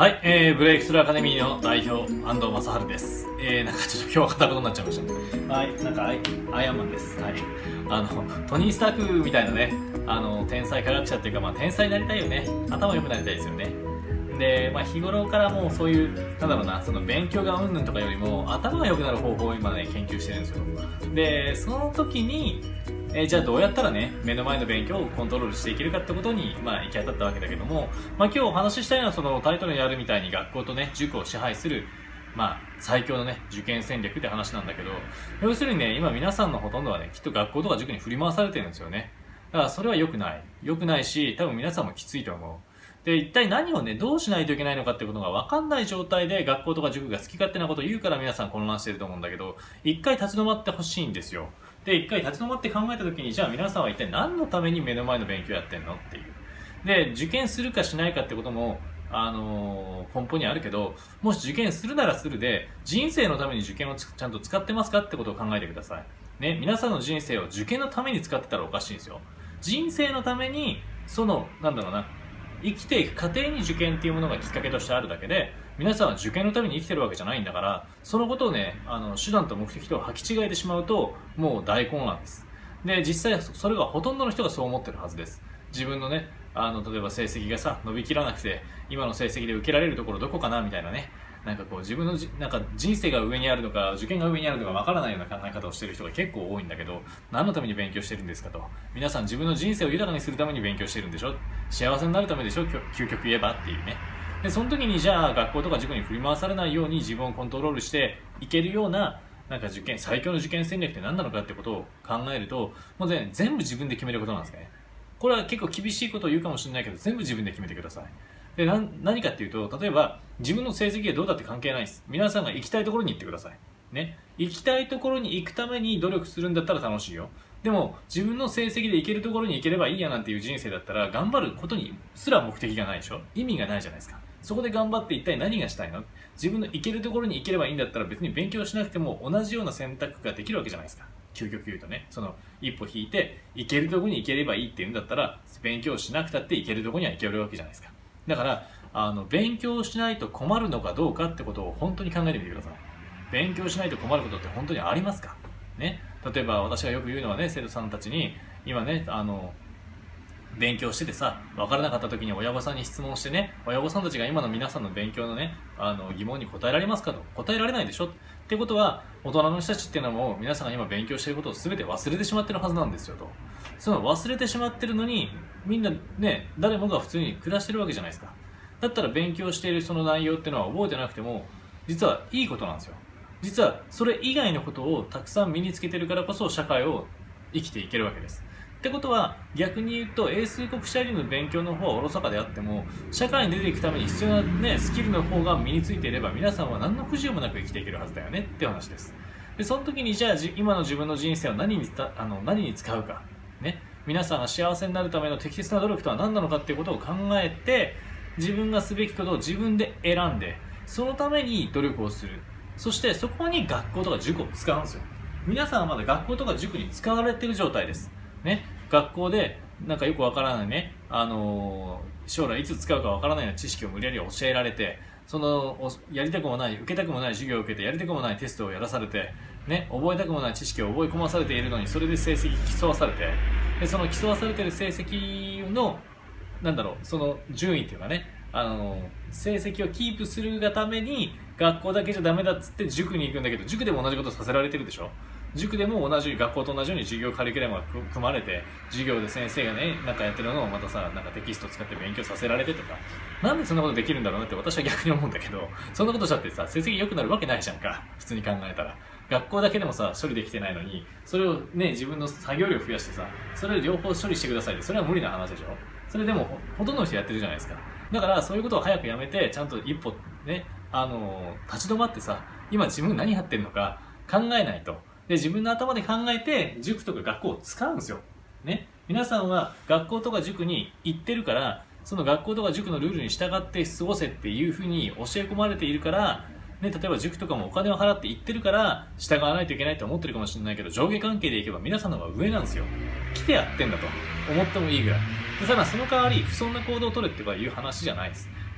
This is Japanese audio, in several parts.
はい、ブレイクスルーアカデミーの代表、安藤正治です。なんかちょっと今日は片言になっちゃいましたね。はい、なんかアイアンマンです。はい。トニー・スタークみたいなね、天才科学者っていうか、天才になりたいよね。頭良くなりたいですよね。で、日頃からもうそういう、なんだろうな、その勉強がうんぬんとかよりも、頭が良くなる方法を今ね、研究してるんですよ。で、その時に、じゃあどうやったらね、目の前の勉強をコントロールしていけるかってことに、行き当たったわけだけども、今日お話ししたいのはそのタイトルにあるみたいに学校とね、塾を支配する、最強のね、受験戦略って話なんだけど、要するにね、今皆さんのほとんどはね、きっと学校とか塾に振り回されてるんですよね。だからそれは良くない。良くないし、多分皆さんもきついと思う。で、一体何をね、どうしないといけないのかってことが分かんない状態で学校とか塾が好き勝手なことを言うから皆さん混乱してると思うんだけど、一回立ち止まってほしいんですよ。で、一回立ち止まって考えた時に、じゃあ皆さんは一体何のために目の前の勉強やってんのっていう。で、受験するかしないかってことも、根本にあるけど、もし受験するならするで、人生のために受験をちゃんと使ってますかってことを考えてください。ね、皆さんの人生を受験のために使ってたらおかしいんですよ。人生のために、生きていく過程に受験っていうものがきっかけとしてあるだけで、皆さんは受験のために生きてるわけじゃないんだから、そのことをね、手段と目的と履き違えてしまうと、もう大混乱です。で、実際それがほとんどの人がそう思ってるはずです。自分のね、例えば成績がさ、伸びきらなくて、今の成績で受けられるところどこかなみたいなね、自分の人生が上にあるのか、受験が上にあるのかわからないような考え方をしている人が結構多いんだけど、何のために勉強してるんですかと。皆さん自分の人生を豊かにするために勉強してるんでしょ、幸せになるためでしょ、究極言えばっていうね。で、その時にじゃあ学校とか塾に振り回されないように自分をコントロールしていけるような、最強の受験戦略って何なのかってことを考えると、もう全部自分で決めることなんですね。これは結構厳しいことを言うかもしれないけど、全部自分で決めてください。で、何かっていうと、例えば自分の成績がどうだって関係ないです。皆さんが行きたいところに行ってください。ね。行きたいところに行くために努力するんだったら楽しいよ。でも自分の成績で行けるところに行ければいいやなんていう人生だったら、頑張ることにすら目的がないでしょ。意味がないじゃないですか。そこで頑張って一体何がしたいの？自分の行けるところに行ければいいんだったら別に勉強しなくても同じような選択ができるわけじゃないですか。究極言うとね、その一歩引いて行けるところに行ければいいっていうんだったら、勉強しなくたって行けるところには行けるわけじゃないですか。だから勉強しないと困るのかどうかってことを本当に考えてみてください。勉強しないと困ることって本当にありますかね。例えば私がよく言うのはね、生徒さんたちに今ね、勉強しててさ、分からなかった時に親御さんに質問してね、親御さんたちが今の皆さんの勉強のね、疑問に答えられますかと。答えられないでしょってことは、大人の人たちっていうのはもう皆さんが今勉強していることを全て忘れてしまってるはずなんですよと。その忘れてしまってるのに、みんなね、誰もが普通に暮らしてるわけじゃないですか。だったら勉強しているその内容っていうのは覚えてなくても、実はいいことなんですよ。実はそれ以外のことをたくさん身につけてるからこそ社会を生きていけるわけです。ってことは逆に言うと英数国社理の勉強の方はおろそかであっても、社会に出ていくために必要な、ね、スキルの方が身についていれば皆さんは何の不自由もなく生きていけるはずだよねって話です。で、その時にじゃあ今の自分の人生を何に使うか、ね、皆さんが幸せになるための適切な努力とは何なのかっていうことを考えて、自分がすべきことを自分で選んで、そのために努力をする。そしてそこに学校とか塾を使うんですよ。皆さんはまだ学校とか塾に使われている状態です。ね、学校でよくわからないね、将来いつ使うかわからないような知識を無理やり教えられて、やりたくもない、受けたくもない授業を受けて、やりたくもないテストをやらされて、ね、覚えたくもない知識を覚え込まされているのに、それで成績競わされて、でその競わされている成績のその順位っていうかね、成績をキープするがために学校だけじゃダメだっつって塾に行くんだけど、塾でも同じことさせられてるでしょ。塾でも学校と同じように授業カリキュラムが組まれて、授業で先生がねやってるのをまたさ、テキスト使って勉強させられてとか、なんでそんなことできるんだろうなって私は逆に思うんだけど、そんなことしたってさ、成績良くなるわけないじゃんか、普通に考えたら。学校だけでもさ処理できてないのに、それをね自分の作業量を増やしてさ、それを両方処理してくださいって、それは無理な話でしょ。それでもほとんどの人やってるじゃないですか。だからそういうことを早くやめて、ちゃんと一歩ね、立ち止まってさ、今自分何やってるのか考えないと。で、自分の頭で考えて塾とか学校を使うんですよ。ね。皆さんは学校とか塾に行ってるから、その学校とか塾のルールに従って過ごせっていうふうに教え込まれているから、ね、例えば塾とかもお金を払って行ってるから従わないといけないと思ってるかもしれないけど、上下関係でいけば皆さんの方が上なんですよ。来てやってんだと思ってもいいぐらい。で、ただその代わり不遜な行動を取れっていう話じゃないです。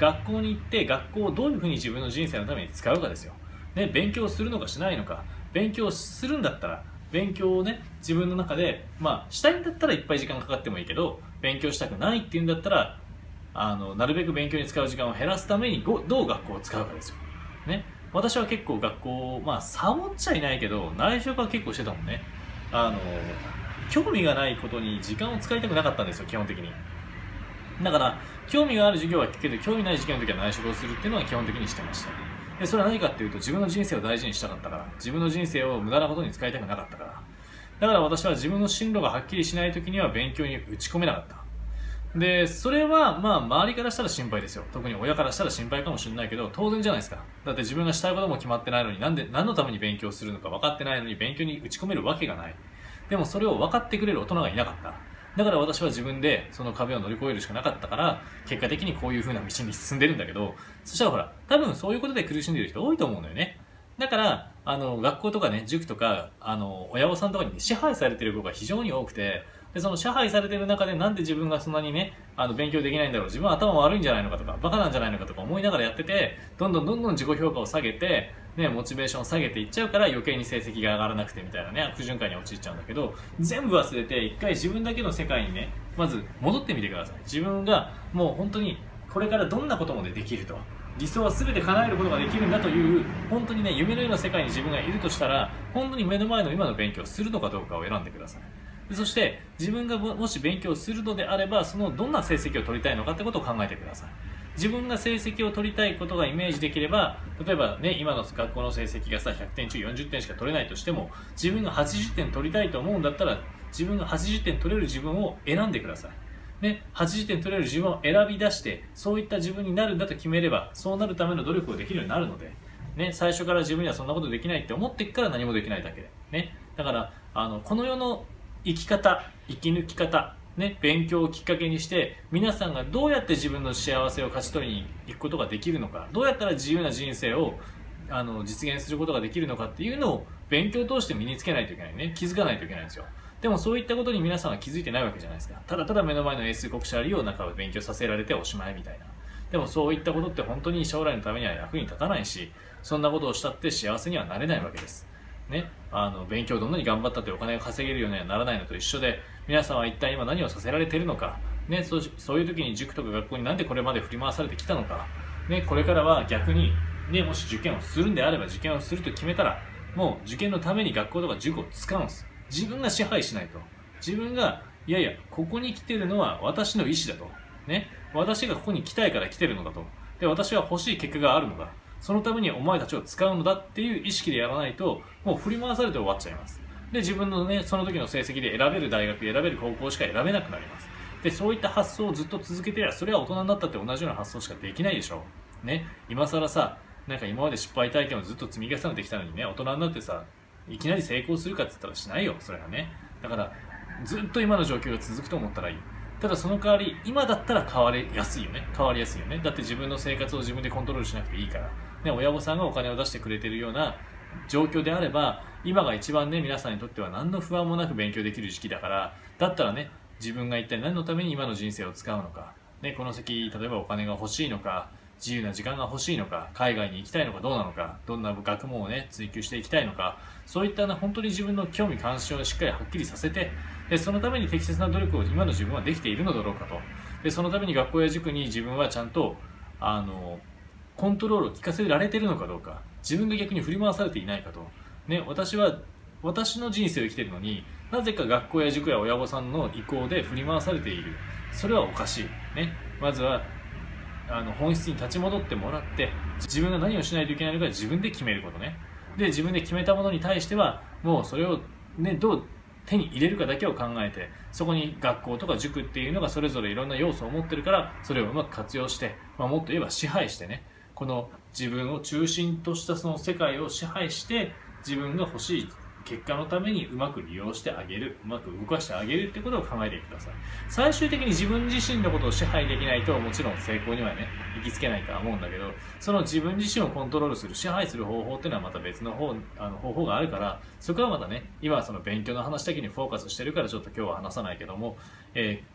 学校に行って学校をどういうふうに自分の人生のために使うかですよ、ね、勉強するのかしないのか。勉強するんだったら勉強をね、自分の中でしたいんだったらいっぱい時間かかってもいいけど、勉強したくないっていうんだったらなるべく勉強に使う時間を減らすためにどう学校を使うかですよ、ね。私は結構学校をサボっちゃいないけど内職は結構してたもんね。興味がないことに時間を使いたくなかったんですよ、基本的に。だから興味がある授業は聞けど、興味ない授業の時は内職をするっていうのは基本的にしてました。でそれは何かっていうと、自分の人生を大事にしたかったから、自分の人生を無駄なことに使いたくなかったから。だから私は自分の進路がはっきりしない時には勉強に打ち込めなかった。でそれは周りからしたら心配ですよ。特に親からしたら心配かもしれないけど、当然じゃないですか。だって自分がしたいことも決まってないのに、何のために勉強するのか分かってないのに勉強に打ち込めるわけがない。でもそれを分かってくれる大人がいなかった。だから私は自分でその壁を乗り越えるしかなかったから、結果的にこういう風な道に進んでるんだけど、そしたらほら、多分そういうことで苦しんでる人多いと思うのよね。だから学校とかね、塾とか親御さんとかに支配されてる子が非常に多くて、でその支配されてる中でなんで自分がそんなにね勉強できないんだろう、自分は頭悪いんじゃないのかとかバカなんじゃないのかとか思いながらやってて、どんどん自己評価を下げて、ね、モチベーションを下げていっちゃうから、余計に成績が上がらなくてみたいなね、悪循環に陥っちゃうんだけど、全部忘れて一回自分だけの世界にね、まず戻ってみてください。自分がもう本当にこれからどんなこともできると、理想は全て叶えることができるんだという、本当にね、夢のような世界に自分がいるとしたら、本当に目の前の今の勉強をするのかどうかを選んでください。でそして自分がもし勉強するのであれば、そのどんな成績を取りたいのかってことを考えてください。自分が成績を取りたいことがイメージできれば、例えばね、今の学校の成績がさ100点中40点しか取れないとしても、自分が80点取りたいと思うんだったら、自分が80点取れる自分を選んでください。ね、80点取れる自分を選び出して、そういった自分になるんだと決めれば、そうなるための努力をできるようになるので、ね、最初から自分にはそんなことできないって思ってから何もできないだけで、ね、だからこの世の生き方、生き抜き方、ね、勉強をきっかけにして皆さんがどうやって自分の幸せを勝ち取りに行くことができるのか、どうやったら自由な人生を実現することができるのかっていうのを勉強を通して身につけないといけないね、気づかないといけないんですよ。でもそういったことに皆さんは気づいてないわけじゃないですか。ただただ目の前の英数国社理を勉強させられておしまいみたいな。でもそういったことって本当に将来のためには役に立たないし、そんなことをしたって幸せにはなれないわけです。ね、勉強をどんなに頑張ったってお金が稼げるようにはならないのと一緒で、皆さんは一体今何をさせられているのか、ね、そういう時に塾とか学校になんでこれまで振り回されてきたのか、ね、これからは逆に、ね、もし受験をするんであれば、受験をすると決めたらもう受験のために学校とか塾を使うんです。自分が支配しないと。自分がいやいやここに来てるのは私の意思だと、ね、私がここに来たいから来てるのだと、で私は欲しい結果があるのだ、そのためにお前たちを使うのだっていう意識でやらないと、もう振り回されて終わっちゃいます。で自分のね、その時の成績で選べる大学、選べる高校しか選べなくなります。でそういった発想をずっと続けてりゃ、それは大人になったって同じような発想しかできないでしょう、ね、今更さ、なんか今まで失敗体験をずっと積み重ねてきたのにね、大人になってさいきなり成功するかって言ったらしないよ、それはね。だからずっと今の状況が続くと思ったらいい。ただその代わり今だったら変わりやすいよね。だって自分の生活を自分でコントロールしなくていいから、ね、親御さんがお金を出してくれているような状況であれば、今が一番ね、皆さんにとっては何の不安もなく勉強できる時期だから、だったらね、自分が一体何のために今の人生を使うのか、ね、この先例えばお金が欲しいのか、自由な時間が欲しいのか、海外に行きたいのかどうなのか、どんな学問をね追求していきたいのか、そういったね、本当に自分の興味関心をしっかりはっきりさせて、でそのために適切な努力を今の自分はできているのだろうかと。でそのために学校や塾に自分はちゃんとコントロールを効かせられているのかどうか、自分が逆に振り回されていないかと、ね、私の人生を生きているのに、なぜか学校や塾や親御さんの意向で振り回されている。それはおかしい、ね、まずは本質に立ち戻ってもらって、自分が何をしないといけないのか自分で決めることね。で自分で決めたものに対してはもうそれを、ね、どう手に入れるかだけを考えて、そこに学校とか塾っていうのがそれぞれいろんな要素を持ってるから、それをうまく活用して、もっと言えば支配してね、この自分を中心としたその世界を支配して、自分が欲しい結果のためにうまく利用してあげる、うまく動かしてあげるってことを考えてください。最終的に自分自身のことを支配できないと、もちろん成功にはね行きつけないとは思うんだけど、その自分自身をコントロールする、支配する方法っていうのはまた別の方法があるから、そこはまたね、今はその勉強の話だけにフォーカスしてるからちょっと今日は話さないけども、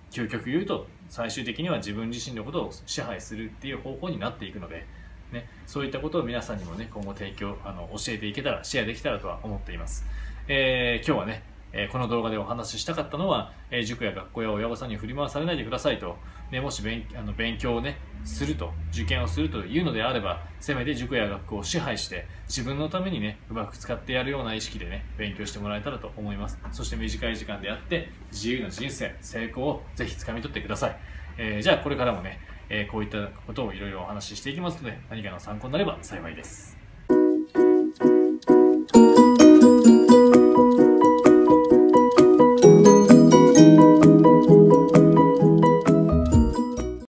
究極言うと最終的には自分自身のことを支配するっていう方法になっていくので、ね、そういったことを皆さんにもね今後提供教えていけたらシェアできたらとは思っています。今日はねこの動画でお話ししたかったのは、塾や学校や親御さんに振り回されないでくださいと、もし勉強をねすると、受験をするというのであれば、せめて塾や学校を支配して自分のためにねうまく使ってやるような意識でね勉強してもらえたらと思います。そして短い時間であって自由な人生、成功をぜひ掴み取ってください。じゃあこれからもね、こういったことをいろいろお話ししていきますので、何かの参考になれば幸いです。